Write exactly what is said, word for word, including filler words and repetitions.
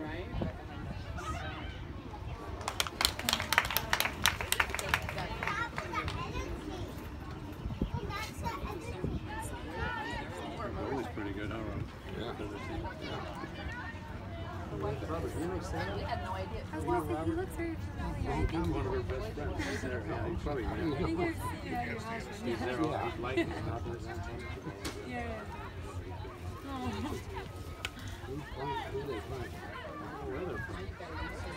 was pretty good, huh? Yeah. Robert, you know Sarah? We had no idea. I was going to say, he looks very familiar. I think One of her best friends. Sarah, yeah, he's probably I think I've seen it at your house. He's there all his life and stuff. Yeah. Oh. Where are they from?